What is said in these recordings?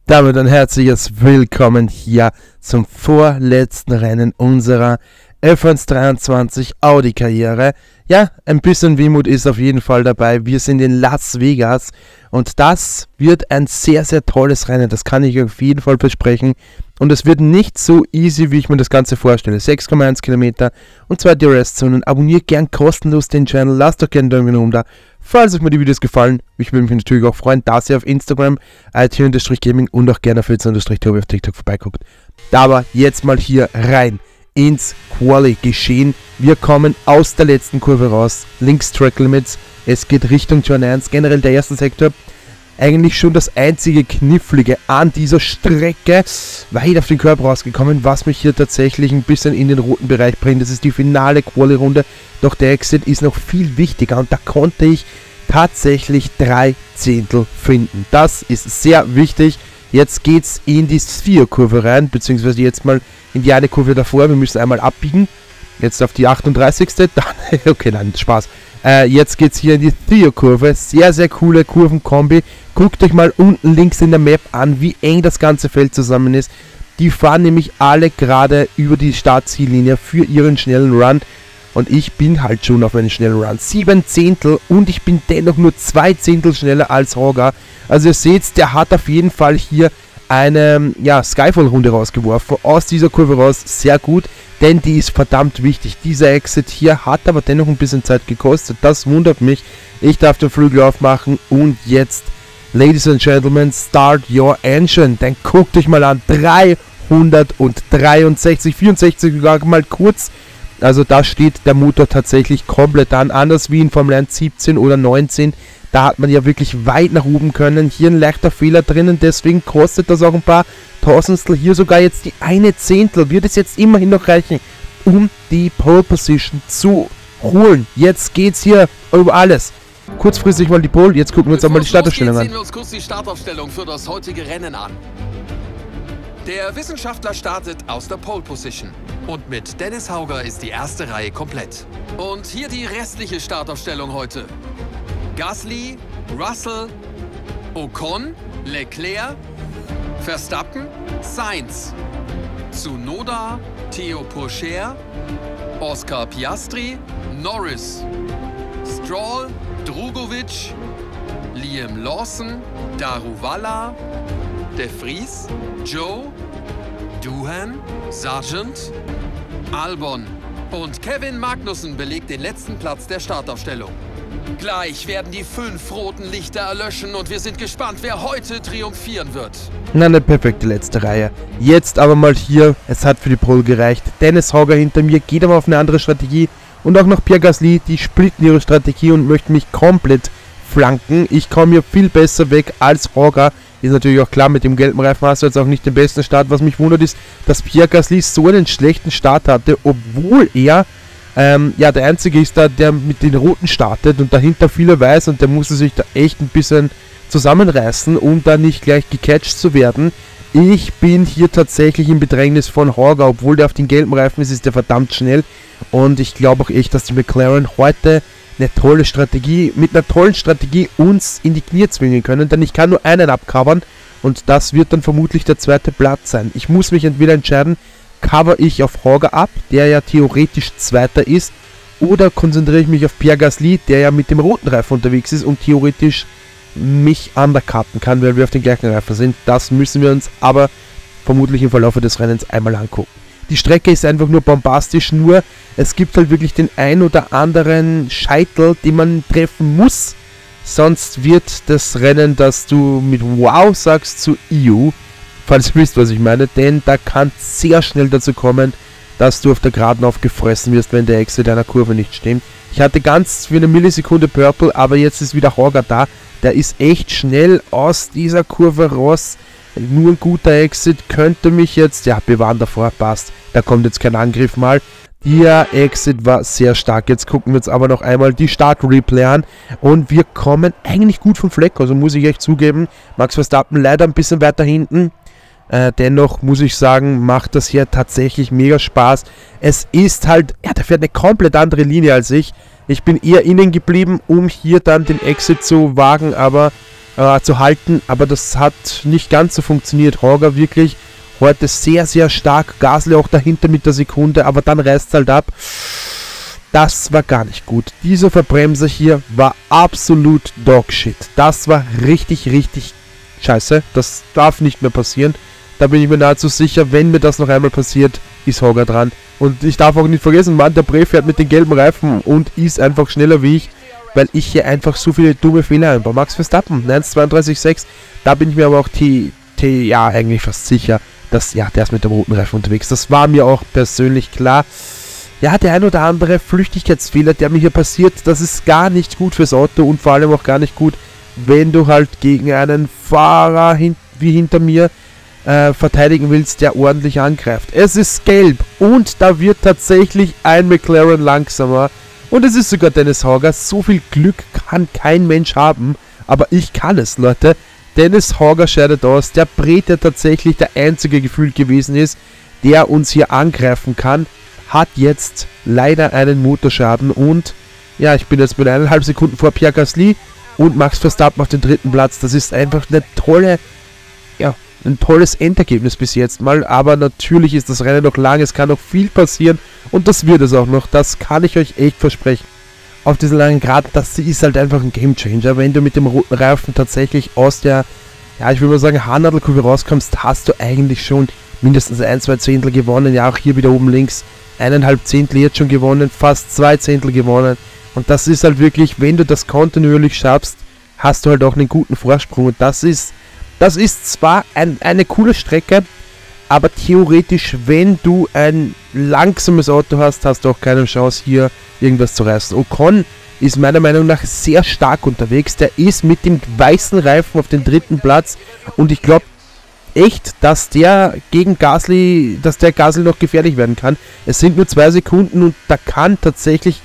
Damit ein herzliches Willkommen hier zum vorletzten Rennen unserer F1 23 Audi-Karriere. Ja, ein bisschen Wehmut ist auf jeden Fall dabei. Wir sind in Las Vegas und das wird ein sehr, sehr tolles Rennen. Das kann ich auf jeden Fall versprechen. Und es wird nicht so easy, wie ich mir das Ganze vorstelle. 6,1 Kilometer und 2 DRS-Zonen. Abonniert gern kostenlos den Channel. Lasst doch gerne einen Daumen nach oben da. Falls euch mir die Videos gefallen, ich würde mich natürlich auch freuen, dass ihr auf Instagram, IT_Gaming und auch gerne auf Fitz_Tobi auf TikTok vorbeiguckt. Aber jetzt mal hier rein ins Quali-Geschehen. Wir kommen aus der letzten Kurve raus. Links Track Limits. Es geht Richtung Turn 1. Generell der erste Sektor. Eigentlich schon das einzige Knifflige an dieser Strecke. Weit auf den Curb rausgekommen, was mich hier tatsächlich ein bisschen in den roten Bereich bringt. Das ist die finale Quali-Runde. Doch der Exit ist noch viel wichtiger und da konnte ich tatsächlich 3 Zehntel finden. Das ist sehr wichtig. Jetzt geht's in die Sphere-Kurve rein, beziehungsweise jetzt mal in die eine Kurve davor. Wir müssen einmal abbiegen. Jetzt auf die 38. Dann, okay, nein, Spaß. Jetzt geht's hier in die Sphere-Kurve. Sehr, sehr coole Kurvenkombi. Guckt euch mal unten links in der Map an, wie eng das ganze Feld zusammen ist. Die fahren nämlich alle gerade über die Startziellinie für ihren schnellen Run. Und ich bin halt schon auf einen schnellen Run. 7 Zehntel und ich bin dennoch nur 2 Zehntel schneller als Horga. Also ihr seht, der hat auf jeden Fall hier eine Skyfall-Runde rausgeworfen. Aus dieser Kurve raus, sehr gut, denn die ist verdammt wichtig. Dieser Exit hier hat aber dennoch ein bisschen Zeit gekostet. Das wundert mich. Ich darf den Flügel aufmachen und jetzt, Ladies and Gentlemen, start your engine. Dann guckt euch mal an, 363, 64 mal kurz. Also da steht der Motor tatsächlich komplett an, anders wie in Formel 1 17 oder 19. Da hat man ja wirklich weit nach oben können. Hier ein leichter Fehler drinnen, deswegen kostet das auch ein paar Tausendstel. Hier sogar jetzt die 1 Zehntel. Wird es jetzt immerhin noch reichen, um die Pole Position zu holen. Jetzt geht's hier über alles. Kurzfristig mal die Pole, jetzt gucken wir uns auch mal die Startaufstellung an. Sehen wir uns kurz die Startaufstellung für das heutige Rennen an. Der Wissenschaftler startet aus der Pole Position. Und mit Dennis Hauger ist die erste Reihe komplett. Und hier die restliche Startaufstellung heute. Gasly, Russell, Ocon, Leclerc, Verstappen, Sainz, Tsunoda, Theo Pourchaire, Oscar Piastri, Norris, Stroll, Drugovic, Liam Lawson, Daruvala, De Vries, Joe, Doohan, Sargent, Albon und Kevin Magnussen belegt den letzten Platz der Startaufstellung. Gleich werden die 5 roten Lichter erlöschen und wir sind gespannt, wer heute triumphieren wird. Na, eine perfekte letzte Reihe. Jetzt aber mal hier, es hat für die Pole gereicht. Dennis Hauger hinter mir geht aber auf eine andere Strategie. Und auch noch Pierre Gasly, die splitten ihre Strategie und möchten mich komplett flanken. Ich komme hier viel besser weg als Hauger. Ist natürlich auch klar, mit dem gelben Reifen hast du jetzt auch nicht den besten Start. Was mich wundert ist, dass Pierre Gasly so einen schlechten Start hatte, obwohl er der Einzige ist da, der mit den Roten startet und dahinter viele weiß und der musste sich da echt ein bisschen zusammenreißen, um da nicht gleich gecatcht zu werden. Ich bin hier tatsächlich im Bedrängnis von Hauger, obwohl der auf den gelben Reifen ist der verdammt schnell und ich glaube auch echt, dass die McLaren heute mit einer tollen Strategie uns in die Knie zwingen können, denn ich kann nur einen abcovern und das wird dann vermutlich der zweite Platz sein. Ich muss mich entweder entscheiden, cover ich auf Hauger ab, der ja theoretisch Zweiter ist, oder konzentriere ich mich auf Pierre Gasly, der ja mit dem roten Reifen unterwegs ist und theoretisch mich undercutten kann, weil wir auf den gleichen Reifen sind. Das müssen wir uns aber vermutlich im Verlauf des Rennens einmal angucken. Die Strecke ist einfach nur bombastisch, nur es gibt halt wirklich den ein oder anderen Scheitel, den man treffen muss, sonst wird das Rennen, das du mit Wow sagst, zu EU. Falls ihr wisst, was ich meine, denn da kann sehr schnell dazu kommen, dass du auf der Geraden aufgefressen wirst, wenn der Exit einer Kurve nicht stimmt. Ich hatte ganz für eine Millisekunde Purple, aber jetzt ist wieder Hauger da. Der ist echt schnell aus dieser Kurve raus. Nur ein guter Exit könnte mich jetzt, ja, bewahren davor, passt. Da kommt jetzt kein Angriff mal. Der Exit war sehr stark. Jetzt gucken wir uns aber noch einmal die Start-Replay an. Und wir kommen eigentlich gut vom Fleck, also muss ich echt zugeben. Max Verstappen leider ein bisschen weiter hinten. Dennoch muss ich sagen, macht das hier tatsächlich mega Spaß. Es ist halt, ja, der fährt eine komplett andere Linie als ich. Ich bin eher innen geblieben, um hier dann den Exit zu wagen, aber zu halten, aber das hat nicht ganz so funktioniert. Hauger wirklich heute sehr, sehr stark, Gasly auch dahinter mit der Sekunde, aber dann reißt es halt ab. Das war gar nicht gut. Dieser Verbremser hier war absolut Dogshit. Das war richtig, richtig scheiße. Das darf nicht mehr passieren. Da bin ich mir nahezu sicher, wenn mir das noch einmal passiert, ist Hauger dran. Und ich darf auch nicht vergessen, Mann, der Bre fährt mit den gelben Reifen und ist einfach schneller wie ich, weil ich hier einfach so viele dumme Fehler einbaue. Max Verstappen, 1,32,6. Da bin ich mir aber auch ja, eigentlich fast sicher, dass, ja, der ist mit dem roten Reifen unterwegs. Das war mir auch persönlich klar. Ja, der ein oder andere Flüchtigkeitsfehler, der mir hier passiert, das ist gar nicht gut fürs Auto und vor allem auch gar nicht gut, wenn du halt gegen einen Fahrer wie hinter mir verteidigen willst, der ordentlich angreift. Es ist gelb und da wird tatsächlich ein McLaren langsamer und es ist sogar Dennis Hauger. So viel Glück kann kein Mensch haben, aber ich kann es, Leute. Dennis Hauger scheidet aus, der Bre, der tatsächlich der einzige gefühlt gewesen ist, der uns hier angreifen kann, hat jetzt leider einen Motorschaden und ja, ich bin jetzt mit 1,5 Sekunden vor Pierre Gasly und Max Verstappen auf den 3. Platz. Das ist einfach eine tolle, ja, ein tolles Endergebnis bis jetzt mal, aber natürlich ist das Rennen noch lang, es kann noch viel passieren und das wird es auch noch, das kann ich euch echt versprechen. Auf diesen langen Grad, das ist halt einfach ein Gamechanger, wenn du mit dem roten Reifen tatsächlich aus der, ja, ich würde mal sagen, Haarnadelkurve rauskommst, hast du eigentlich schon mindestens 1-2 Zehntel gewonnen, ja, auch hier wieder oben links 1,5 Zehntel jetzt schon gewonnen, fast 2 Zehntel gewonnen und das ist halt wirklich, wenn du das kontinuierlich schaffst, hast du halt auch einen guten Vorsprung und das ist zwar eine coole Strecke, aber theoretisch, wenn du ein langsames Auto hast, hast du auch keine Chance hier irgendwas zu reißen. Ocon ist meiner Meinung nach sehr stark unterwegs, der ist mit dem weißen Reifen auf den 3. Platz und ich glaube echt, dass der Gasly noch gefährlich werden kann. Es sind nur 2 Sekunden und da kann tatsächlich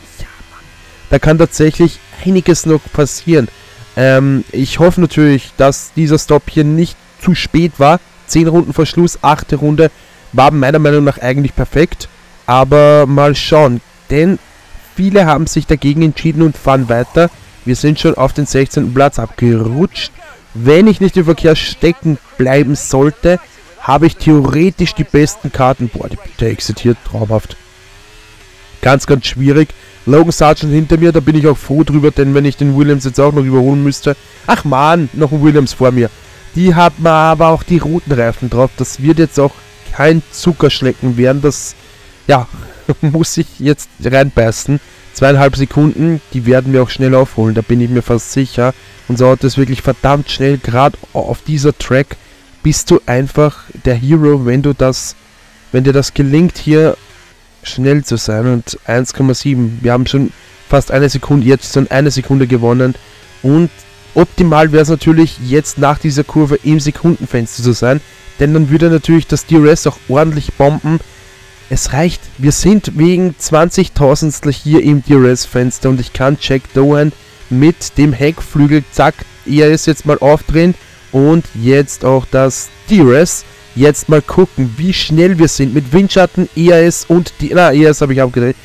einiges noch passieren. Ich hoffe natürlich, dass dieser Stopp hier nicht zu spät war. 10 Runden vor Schluss, 8. Runde, war meiner Meinung nach eigentlich perfekt. Aber mal schauen, denn viele haben sich dagegen entschieden und fahren weiter. Wir sind schon auf den 16. Platz abgerutscht. Wenn ich nicht im Verkehr stecken bleiben sollte, habe ich theoretisch die besten Karten. Boah, der exitiert traumhaft. Ganz, ganz schwierig. Logan Sargent hinter mir, da bin ich auch froh drüber, denn wenn ich den Williams jetzt auch noch überholen müsste. Ach man, noch ein Williams vor mir. Die hat man aber auch die roten Reifen drauf. Das wird jetzt auch kein Zuckerschlecken werden. Das, ja, muss ich jetzt reinbeißen. 2,5 Sekunden, die werden wir auch schnell aufholen, da bin ich mir fast sicher. Unser Auto ist wirklich verdammt schnell, gerade auf dieser Track bist du einfach der Hero, wenn dir das gelingt, hier schnell zu sein. Und 1,7, wir haben schon fast 1 Sekunde, jetzt schon 1 Sekunde gewonnen. Und optimal wäre es natürlich, jetzt nach dieser Kurve im Sekundenfenster zu sein, denn dann würde natürlich das DRS auch ordentlich bomben. Es reicht, wir sind wegen 20.000stel hier im DRS-Fenster und ich kann Jack Doohan mit dem Heckflügel, zack, er ist jetzt mal aufdrehen und jetzt auch das DRS. Jetzt mal gucken, wie schnell wir sind mit Windschatten, ERS und ERS habe ich abgedreht,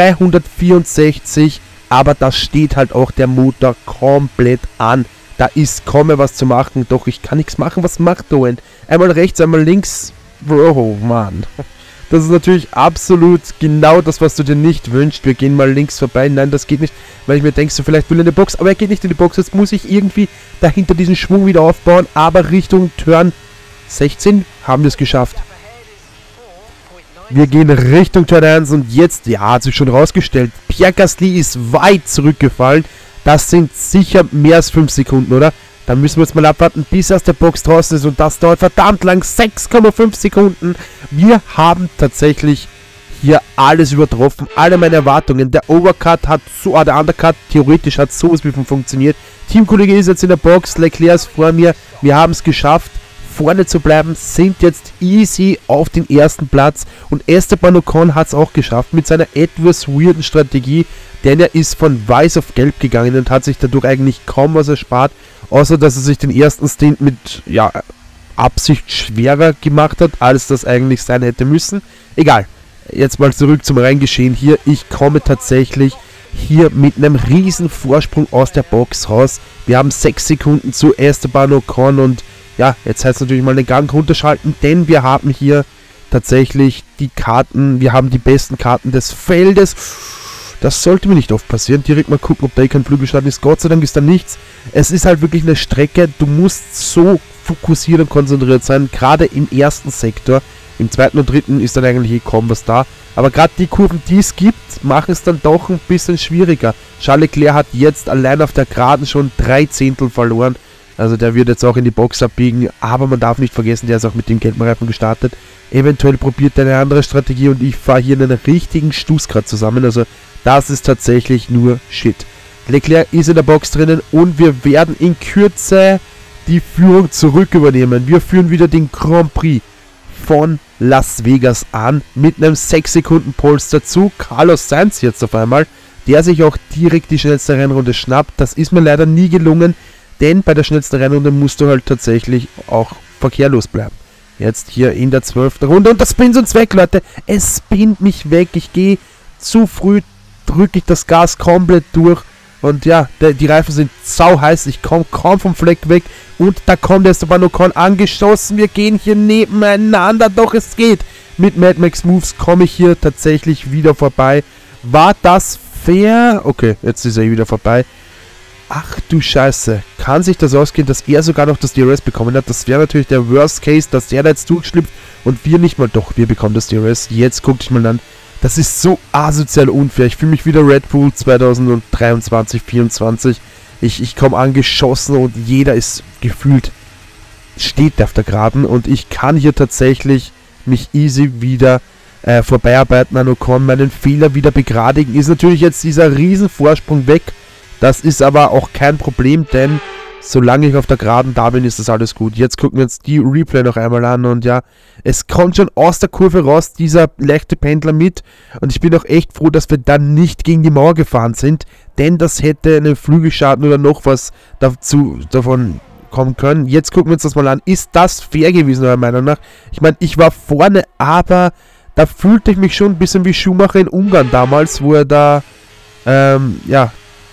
364, aber da steht halt auch der Motor komplett an. Da ist kaum mehr was zu machen, doch ich kann nichts machen. Was macht Doohan? Einmal rechts, einmal links. Bro, Mann. Das ist natürlich absolut genau das, was du dir nicht wünschst. Wir gehen mal links vorbei. Nein, das geht nicht, weil ich mir denke, so vielleicht will er in die Box. Aber er geht nicht in die Box. Jetzt muss ich irgendwie dahinter diesen Schwung wieder aufbauen. Aber Richtung Turn 16 haben wir es geschafft. Wir gehen Richtung Turn 1 und jetzt, ja, hat sich schon rausgestellt. Pierre Gasly ist weit zurückgefallen. Das sind sicher mehr als 5 Sekunden, oder? Dann müssen wir jetzt mal abwarten, bis er aus der Box draußen ist und das dauert verdammt lang, 6,5 Sekunden. Wir haben tatsächlich hier alles übertroffen, alle meine Erwartungen. Der Overcut hat so, der Undercut theoretisch hat sowas wie funktioniert. Teamkollege ist jetzt in der Box, Leclerc ist vor mir, wir haben es geschafft, vorne zu bleiben, sind jetzt easy auf den 1. Platz und Esteban Ocon hat es auch geschafft mit seiner etwas weirden Strategie, denn er ist von weiß auf gelb gegangen und hat sich dadurch eigentlich kaum was erspart, außer dass er sich den ersten Stint mit, ja, Absicht schwerer gemacht hat, als das eigentlich sein hätte müssen. Egal, jetzt mal zurück zum Renngeschehen hier. Ich komme tatsächlich hier mit einem riesen Vorsprung aus der Box raus. Wir haben 6 Sekunden zu Esteban Ocon und ja, jetzt heißt es natürlich mal den Gang runterschalten, denn wir haben hier tatsächlich die Karten, wir haben die besten Karten des Feldes. Das sollte mir nicht oft passieren. Direkt mal gucken, ob da kein Flügelstart ist. Gott sei Dank ist da nichts. Es ist halt wirklich eine Strecke, du musst so fokussiert und konzentriert sein, gerade im ersten Sektor. Im zweiten und dritten ist dann eigentlich kaum was da. Aber gerade die Kurven, die es gibt, machen es dann doch ein bisschen schwieriger. Charles Leclerc hat jetzt allein auf der Geraden schon 3 Zehntel verloren. Also der wird jetzt auch in die Box abbiegen. Aber man darf nicht vergessen, der ist auch mit dem gelben Reifen gestartet. Eventuell probiert er eine andere Strategie und ich fahre hier einen richtigen Stuss gerade zusammen. Also das ist tatsächlich nur Shit. Leclerc ist in der Box drinnen und wir werden in Kürze die Führung zurück übernehmen. Wir führen wieder den Grand Prix von Las Vegas an mit einem 6 Sekunden Puls dazu. Carlos Sainz jetzt auf einmal, der sich auch direkt die schnellste Rennrunde schnappt. Das ist mir leider nie gelungen, denn bei der schnellsten Rennrunde musst du halt tatsächlich auch verkehrlos bleiben. Jetzt hier in der 12. Runde und das spinnt uns weg, Leute. Es spinnt mich weg. Ich gehe zu früh, drücke ich das Gas komplett durch. Und ja, die Reifen sind sau heiß. Ich komme kaum vom Fleck weg. Und da kommt Esteban Ocon angeschossen. Wir gehen hier nebeneinander. Doch es geht. Mit Mad Max Moves komme ich hier tatsächlich wieder vorbei. War das fair? Okay, jetzt ist er wieder vorbei. Ach du Scheiße. Kann sich das ausgehen, dass er sogar noch das DRS bekommen hat? Das wäre natürlich der Worst Case, dass der da jetzt durchschlüpft und wir nicht mal. Doch, wir bekommen das DRS. Jetzt guckt ich mal an. Das ist so asozial unfair. Ich fühle mich wieder Red Bull 2023, 2024. Ich komme angeschossen und jeder ist gefühlt, steht auf der Geraden. Und ich kann hier tatsächlich mich easy wieder vorbeiarbeiten an Ocon. Meinen Fehler wieder begradigen. Ist natürlich jetzt dieser riesen Vorsprung weg. Das ist aber auch kein Problem, denn solange ich auf der Geraden da bin, ist das alles gut. Jetzt gucken wir uns die Replay noch einmal an und ja, es kommt schon aus der Kurve raus, dieser leichte Pendler mit und ich bin auch echt froh, dass wir dann nicht gegen die Mauer gefahren sind, denn das hätte einen Flügelschaden oder noch was davon kommen können. Jetzt gucken wir uns das mal an. Ist das fair gewesen, meiner Meinung nach? Ich meine, ich war vorne, aber da fühlte ich mich schon ein bisschen wie Schumacher in Ungarn damals, wo er da, ja,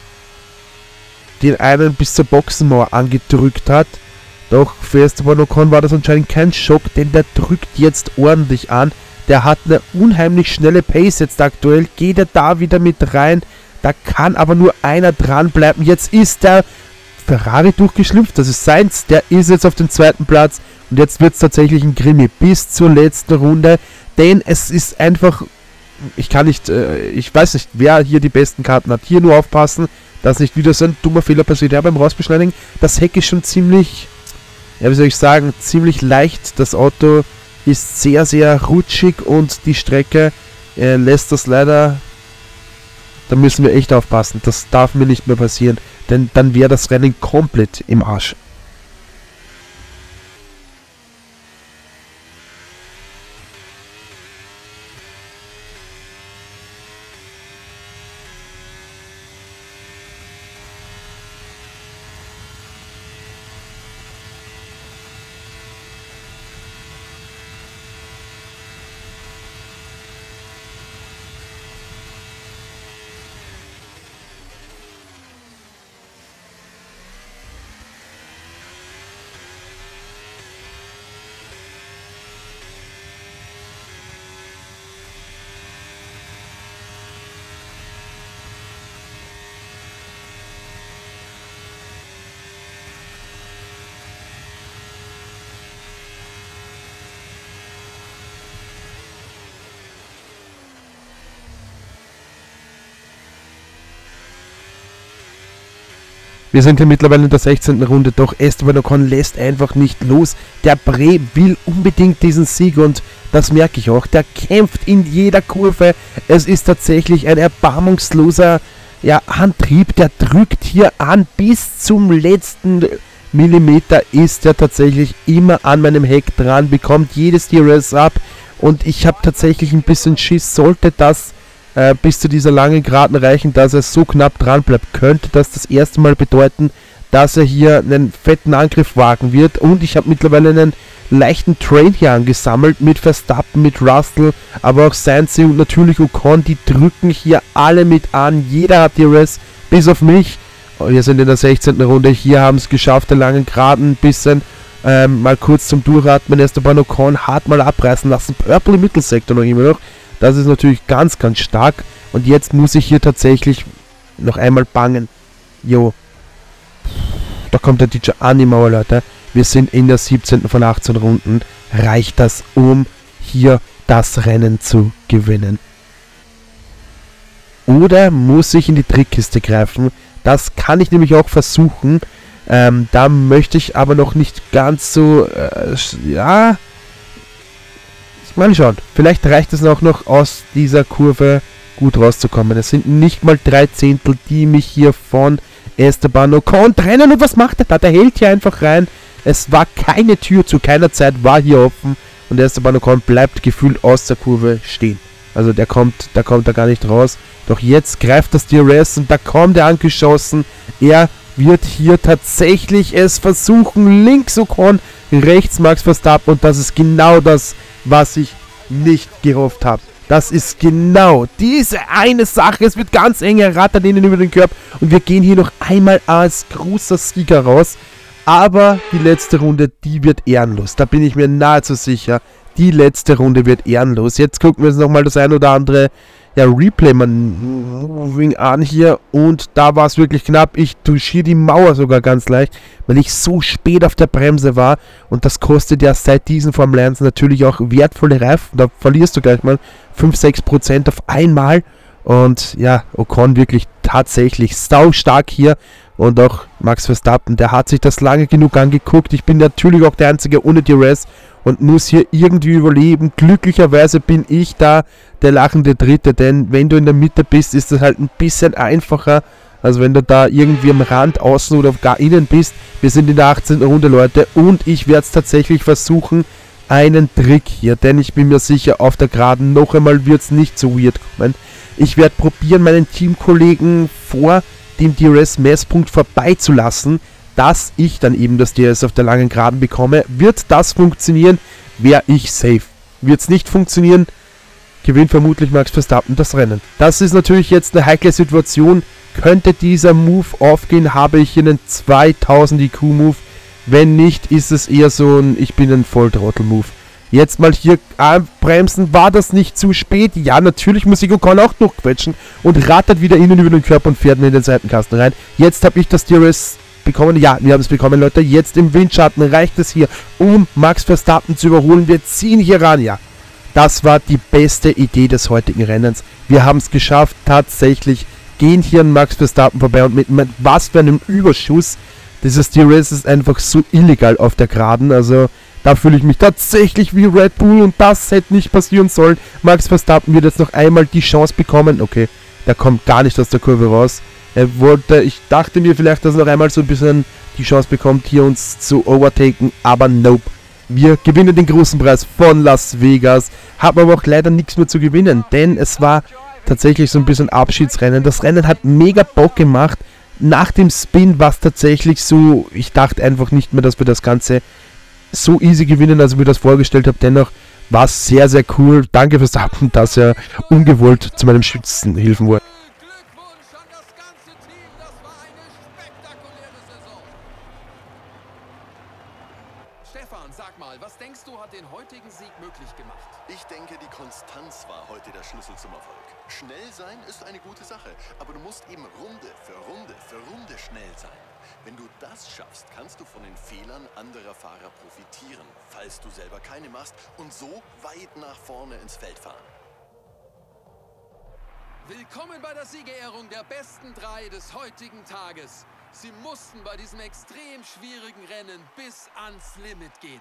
den einen bis zur Boxenmauer angedrückt hat. Doch für Esteban Ocon war das anscheinend kein Schock, denn der drückt jetzt ordentlich an. Der hat eine unheimlich schnelle Pace jetzt aktuell. Geht er da wieder mit rein? Da kann aber nur einer dranbleiben. Jetzt ist der Ferrari durchgeschlüpft. Das ist Sainz. Der ist jetzt auf dem 2. Platz. Und jetzt wird es tatsächlich ein Krimi bis zur letzten Runde. Denn es ist einfach... Ich weiß nicht, wer hier die besten Karten hat. Hier nur aufpassen, dass nicht wieder so ein dummer Fehler passiert. Ja, beim Rausbeschleunigen, das Heck ist schon ziemlich, ja, wie soll ich sagen, ziemlich leicht. Das Auto ist sehr, sehr rutschig und die Strecke lässt das leider, da müssen wir echt aufpassen. Das darf mir nicht mehr passieren, denn dann wäre das Rennen komplett im Arsch. Wir sind hier mittlerweile in der 16. Runde, doch Esteban Ocon lässt einfach nicht los. Der Bre will unbedingt diesen Sieg und das merke ich auch. Der kämpft in jeder Kurve. Es ist tatsächlich ein erbarmungsloser Antrieb. Der drückt hier an bis zum letzten Millimeter ist er tatsächlich immer an meinem Heck dran, bekommt jedes DRS ab und ich habe tatsächlich ein bisschen Schiss. Sollte das bis zu dieser langen Geraden reichen, dass er so knapp dran bleibt, könnte das erste Mal bedeuten, dass er hier einen fetten Angriff wagen wird. Und ich habe mittlerweile einen leichten Train hier angesammelt mit Verstappen, mit Russell, aber auch Sainz und natürlich Ocon, die drücken hier alle mit an. Jeder hat DRS, bis auf mich. Wir sind in der 16. Runde, hier haben es geschafft, der langen Geraden ein bisschen mal kurz zum Durchatmen. Esteban Ocon hat mal abreißen lassen. Purple im Mittelsektor noch immer noch. Das ist natürlich ganz, ganz stark. Und jetzt muss ich hier tatsächlich noch einmal bangen. Jo. Da kommt der DJ an die Mauer, Leute. Wir sind in der 17. von 18 Runden. Reicht das, um hier das Rennen zu gewinnen? Oder muss ich in die Trickkiste greifen? Das kann ich nämlich auch versuchen. Da möchte ich aber noch nicht ganz so... ja... Mal schauen. Vielleicht reicht es auch noch aus dieser Kurve gut rauszukommen. Es sind nicht mal 3 Zehntel, die mich hier von Esteban Ocon trennen. Und was macht er da? Der hält hier einfach rein. Es war keine Tür, zu keiner Zeit war hier offen. Und Esteban Ocon bleibt gefühlt aus der Kurve stehen. Also da kommt er gar nicht raus. Doch jetzt greift das DRS und da kommt er angeschossen. Er wird hier tatsächlich es versuchen. Links Ocon, rechts Max Verstappen. Und das ist genau das, was ich nicht gehofft habe. Das ist genau diese eine Sache. Es wird ganz eng, er rattert ihnen über den Körper. Und wir gehen hier noch einmal als großer Sieger raus. Aber die letzte Runde, die wird ehrenlos. Da bin ich mir nahezu sicher. Die letzte Runde wird ehrenlos. Jetzt gucken wir uns nochmal das ein oder andere Replay Moving an hier. Und da war es wirklich knapp. Ich touchiere die Mauer sogar ganz leicht, weil ich so spät auf der Bremse war. Und das kostet ja seit diesen Formel 1 natürlich auch wertvolle Reifen. Da verlierst du gleich mal 5-6% auf einmal. Und ja, Ocon wirklich tatsächlich sau stark hier. Und auch Max Verstappen, der hat sich das lange genug angeguckt. Ich bin natürlich auch der Einzige ohne DRS und muss hier irgendwie überleben. Glücklicherweise bin ich da der lachende Dritte, denn wenn du in der Mitte bist, ist das halt ein bisschen einfacher, als wenn du da irgendwie am Rand, außen oder gar innen bist. Wir sind in der 18. Runde, Leute, und ich werde es tatsächlich versuchen, einen Trick hier, denn ich bin mir sicher, auf der Geraden noch einmal wird es nicht so weird kommen. Ich werde probieren, meinen Teamkollegen vor dem DRS-Messpunkt vorbeizulassen, dass ich dann eben das DRS auf der langen Geraden bekomme. Wird das funktionieren, wäre ich safe. Wird es nicht funktionieren, gewinnt vermutlich Max Verstappen das Rennen. Das ist natürlich jetzt eine heikle Situation. Könnte dieser Move aufgehen, habe ich hier einen 2000 IQ-Move. Wenn nicht, ist es eher so ein Ich bin ein Volltrottel-Move. Jetzt mal hier bremsen, war das nicht zu spät? Ja, natürlich muss ich Ocon auch durchquetschen und rattert wieder innen über den Körper und fährt mir in den Seitenkasten rein. Jetzt habe ich das DRS bekommen. Ja, wir haben es bekommen, Leute. Jetzt im Windschatten reicht es hier, um Max Verstappen zu überholen. Wir ziehen hier ran, ja. Das war die beste Idee des heutigen Rennens. Wir haben es geschafft, tatsächlich gehen hier an Max Verstappen vorbei und mit was für einem Überschuss. Dieses DRS ist einfach so illegal auf der Geraden, also da fühle ich mich tatsächlich wie Red Bull und das hätte nicht passieren sollen. Max Verstappen wird jetzt noch einmal die Chance bekommen. Okay, der kommt gar nicht aus der Kurve raus. Ich dachte mir vielleicht, dass er noch einmal so ein bisschen die Chance bekommt, hier uns zu overtaken, aber nope. Wir gewinnen den großen Preis von Las Vegas, haben aber auch leider nichts mehr zu gewinnen, denn es war tatsächlich so ein bisschen Abschiedsrennen. Das Rennen hat mega Bock gemacht. Nach dem Spin war es tatsächlich so, ich dachte einfach nicht mehr, dass wir das Ganze so easy gewinnen, als ich mir das vorgestellt habe. Dennoch war es sehr, sehr cool. Danke fürs Verstappen, dass er ungewollt zu meinem Schützen helfen wollte. Glückwunsch an das ganze Team, das war eine spektakuläre Saison. Stefan, sag mal, was denkst du, hat den heutigen Sieg möglich gemacht? Ich denke, die Konstanz war heute der Schlüssel zum Erfolg. Schnell sein ist eine gute Sache, aber du musst eben Runde für Runde für Runde schnell sein. Wenn du das schaffst, kannst du von den Fehlern anderer Fahrer profitieren, falls du selber keine machst und so weit nach vorne ins Feld fahren. Willkommen bei der Siegerehrung der besten 3 des heutigen Tages. Sie mussten bei diesem extrem schwierigen Rennen bis ans Limit gehen.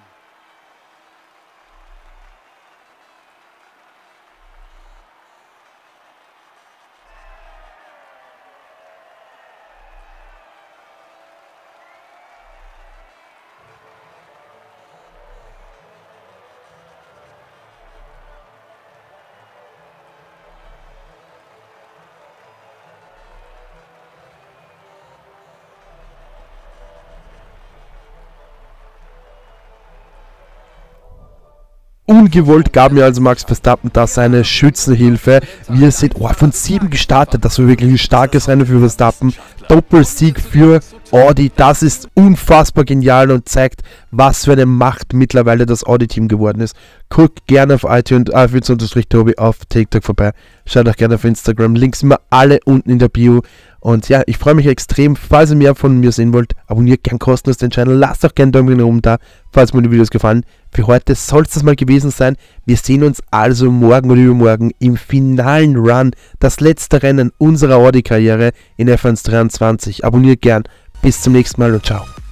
Ungewollt gab mir also Max Verstappen da seine Schützenhilfe. Wie ihr seht, von 7 gestartet, das war wirklich ein starkes Rennen für Verstappen. Doppelsieg für Audi, das ist unfassbar genial und zeigt, was für eine Macht mittlerweile das Audi-Team geworden ist. Guckt gerne auf iTunes, Tobi auf TikTok vorbei. Schaut auch gerne auf Instagram, Links sind wir alle unten in der Bio. Und ja, ich freue mich extrem, falls ihr mehr von mir sehen wollt, abonniert gern kostenlos den Channel, lasst auch gerne einen Daumen nach oben da, falls mir die Videos gefallen. Für heute soll es das mal gewesen sein. Wir sehen uns also morgen oder übermorgen im finalen Run, das letzte Rennen unserer Audi-Karriere in F1 23. Abonniert gern. Bis zum nächsten Mal und ciao.